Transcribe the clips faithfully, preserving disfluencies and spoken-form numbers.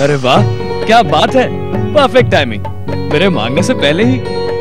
अरे वाह, क्या बात है, परफेक्ट टाइमिंग, मेरे मांगने से पहले ही।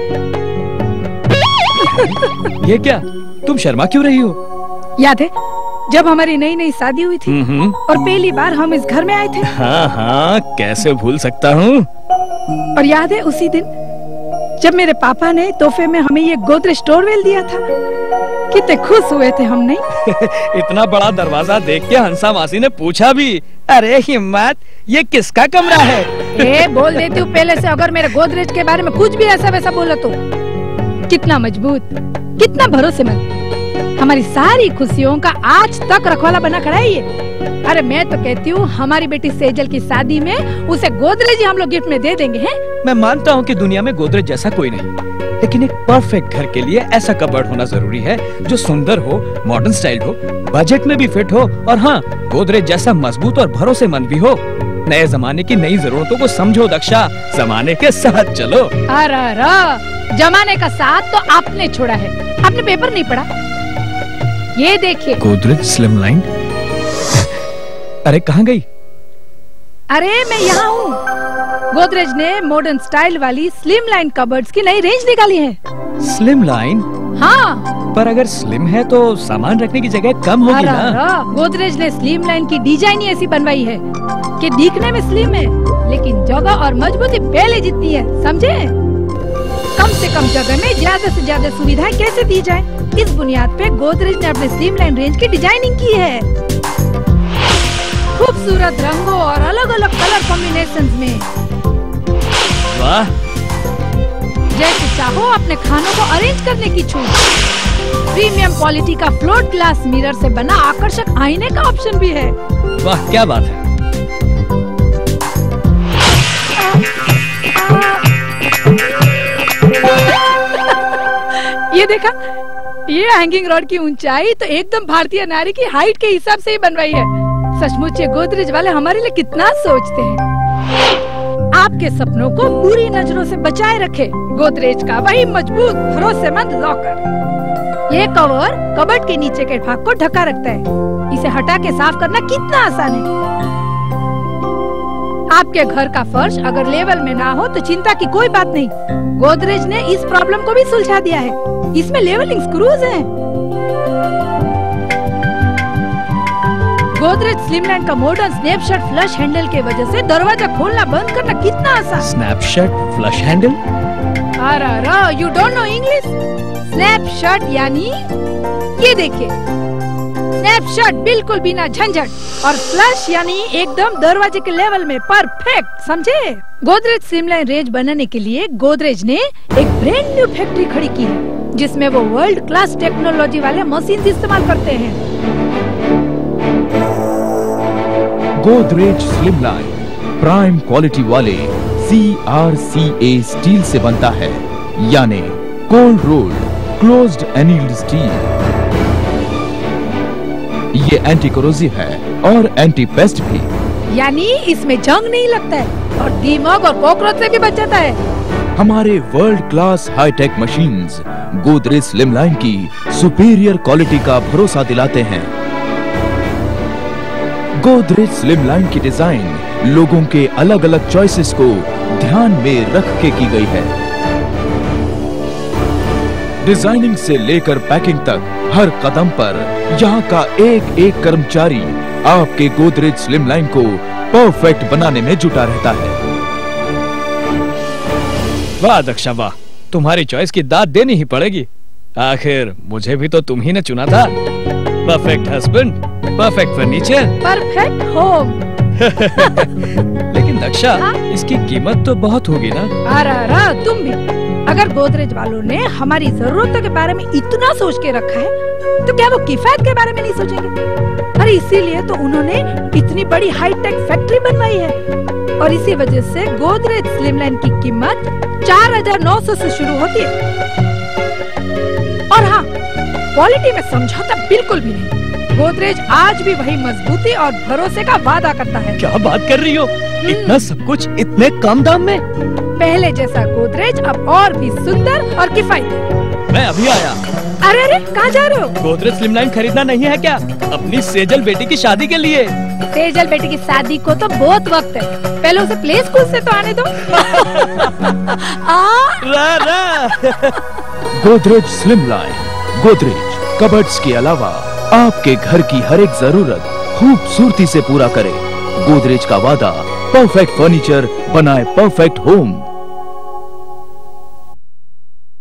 ये क्या, तुम शर्मा क्यों रही हो? याद है जब हमारी नई नई शादी हुई थी और पहली बार हम इस घर में आए थे? हाँ हाँ, कैसे भूल सकता हूँ। और याद है उसी दिन जब मेरे पापा ने तोहफे में हमें ये गोदरेज स्टोरवेल दिया था, कितने खुश हुए थे हम, नहीं? इतना बड़ा दरवाजा देख के हंसा मासी ने पूछा भी, अरे हिम्मत, ये किसका कमरा है? ए, बोल देती हूँ पहले से, अगर मेरे गोदरेज के बारे में कुछ भी ऐसा वैसा बोला तो। कितना मजबूत, कितना भरोसेमंद, हमारी सारी खुशियों का आज तक रखवाला बना खड़ा है ये। अरे मैं तो कहती हूँ हमारी बेटी सेजल की शादी में उसे गोदरेज ही हम लोग गिफ्ट में दे देंगे, हैं? मैं मानता हूँ कि दुनिया में गोदरेज जैसा कोई नहीं, लेकिन एक परफेक्ट घर के लिए ऐसा कबर्ड होना जरूरी है जो सुंदर हो, मॉडर्न स्टाइल हो, बजट में भी फिट हो, और हाँ, गोदरेज जैसा मजबूत और भरोसेमंद भी हो। नए जमाने की नई जरूरतों को समझो दक्षा, जमाने के साथ चलो। अरे जमाने का साथ तो आपने छोड़ा है, आपने पेपर नहीं पढ़ा? ये देखिए, गोदरेज स्लिमलाइन। अरे कहाँ गई? अरे मैं यहाँ हूँ। गोदरेज ने मॉडर्न स्टाइल वाली स्लिमलाइन कबर्ड्स की नई रेंज निकाली है। स्लिमलाइन? हाँ, पर अगर स्लिम है तो सामान रखने की जगह कम होगी ना? गोदरेज ने स्लिमलाइन की डिजाइन ही ऐसी बनवाई है कि दिखने में स्लिम है, लेकिन जगह और मजबूती पहले जितनी है, समझे? कम से कम जगह में ज्यादा से ज्यादा सुविधाएं कैसे दी जाए, इस बुनियाद पे गोदरेज ने अपने स्लिमलाइन रेंज की डिजाइनिंग की है। खूबसूरत रंगों और अलग अलग कलर कॉम्बिनेशंस में। वाह! जैसे चाहो अपने खानों को अरेंज करने की छूट। प्रीमियम क्वालिटी का फ्लोट ग्लास मिरर से बना आकर्षक आईने का ऑप्शन भी है। वाह, क्या बात है। ये देखा, ये हैंगिंग रॉड की ऊंचाई तो एकदम भारतीय नारी की हाइट के हिसाब से ही बनवाई है। सचमुच ये गोदरेज वाले हमारे लिए कितना सोचते हैं। आपके सपनों को बुरी नजरों से बचाए रखे गोदरेज का वही मजबूत भरोसेमंद लॉकर। ये कवर कबर्ड के नीचे के भाग को ढका रखता है। इसे हटा के साफ करना कितना आसान है। आपके घर का फर्श अगर लेवल में ना हो तो चिंता की कोई बात नहीं, गोदरेज ने इस प्रॉब्लम को भी सुलझा दिया है। इसमें लेवलिंग स्क्रूज हैं। गोदरेज स्लिमलाइन का मॉडर्न स्नैपशॉट फ्लश हैंडल के वजह से दरवाजा खोलना बंद करना कितना आसान। Snapshot flush handle? अरे you don't know English? Snapshot यानी ये देखिए, स्नैपशॉट बिल्कुल बिना झंझट, और फ्लश यानी एकदम दरवाजे के लेवल में परफेक्ट, समझे? गोदरेज स्लिमलाइन रेंज बनाने के लिए गोदरेज ने एक ब्रांड न्यू फैक्ट्री खड़ी की है, जिसमें वो वर्ल्ड क्लास टेक्नोलॉजी वाले मशीन इस्तेमाल करते हैं। गोदरेज स्लिमलाइन प्राइम क्वालिटी वाले सी आर सी ए स्टील से बनता है, यानी cold rolled closed annealed steel. ये एंटी कोरोसिव है और एंटी पेस्ट भी, यानी इसमें जंग नहीं लगता है और दीमक और कॉकरोच से भी बच जाता है। हमारे world class hitech machines Godrej slimline की सुपीरियर क्वालिटी का भरोसा दिलाते हैं। गोदरेज स्लिमलाइन की डिजाइन लोगों के अलग अलग चॉइसेस को ध्यान में रख के की गई है। डिजाइनिंग से लेकर पैकिंग तक हर कदम पर यहाँ का एक एक कर्मचारी आपके गोदरेज स्लिमलाइन को परफेक्ट बनाने में जुटा रहता है। वाह दक्षा वाह, तुम्हारी चॉइस की दाद देनी ही पड़ेगी। आखिर मुझे भी तो तुम ही ने चुना था। Perfect husband, perfect furniture, perfect home. लेकिन दक्षा, हाँ? इसकी कीमत तो बहुत होगी ना? अरे तुम भी, अगर गोदरेज वालों ने हमारी जरूरतों के बारे में इतना सोच के रखा है, तो क्या वो किफायत के बारे में नहीं सोचेंगे? अरे इसीलिए तो उन्होंने इतनी बड़ी हाईटेक फैक्ट्री बनवाई है, और इसी वजह से गोदरेज स्लिमलाइन की कीमत चार हजार नौ सौ से शुरू होती है। और हाँ, क्वालिटी में समझौता बिल्कुल भी नहीं। गोदरेज आज भी वही मजबूती और भरोसे का वादा करता है। क्या बात कर रही हो? इतना सब कुछ इतने कम दाम में? पहले जैसा गोदरेज अब और भी सुंदर और किफायती। मैं अभी आया। अरे अरे कहाँ जा रहे हो? गोदरेज स्लिमलाइन खरीदना नहीं है क्या? अपनी सेजल बेटी की शादी के लिए। सेजल बेटी की शादी को तो बहुत वक्त है, पहले उसे प्ले स्कूल से तो आने दो। रा रा। गोदरेज स्लिमलाइन, गोदरेज कबर्ड्स के अलावा आपके घर की हर एक जरूरत खूबसूरती से पूरा करे। गोदरेज का वादा, परफेक्ट फर्नीचर बनाए परफेक्ट होम।